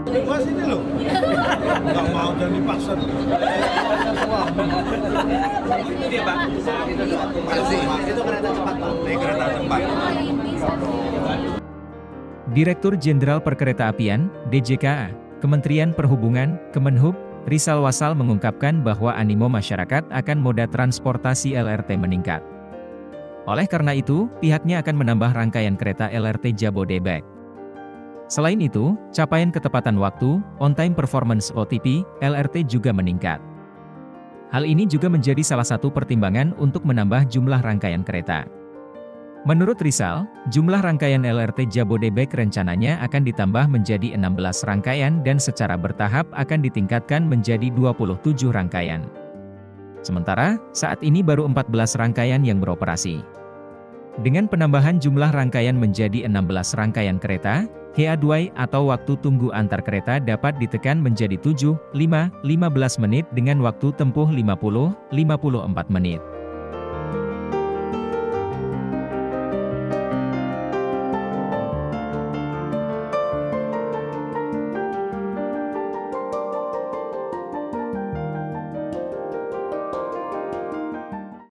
Mas ini loh, nggak mau dan dipaksa. Itu dia Pak. Itu kereta cepat Pak. Ini kereta cepat. Direktur Jenderal Perkeretaapian, DJKA, Kementerian Perhubungan, Kemenhub, Rizal Wasal mengungkapkan bahwa animo masyarakat akan moda transportasi LRT meningkat. Oleh karena itu, pihaknya akan menambah rangkaian kereta LRT Jabodebek. Selain itu, capaian ketepatan waktu, on-time performance OTP, LRT juga meningkat. Hal ini juga menjadi salah satu pertimbangan untuk menambah jumlah rangkaian kereta. Menurut Rizal, jumlah rangkaian LRT Jabodebek rencananya akan ditambah menjadi 16 rangkaian dan secara bertahap akan ditingkatkan menjadi 27 rangkaian. Sementara, saat ini baru 14 rangkaian yang beroperasi. Dengan penambahan jumlah rangkaian menjadi 16 rangkaian kereta, HA2 atau waktu tunggu antar kereta dapat ditekan menjadi 7, 5, 15 menit dengan waktu tempuh 50-54 menit.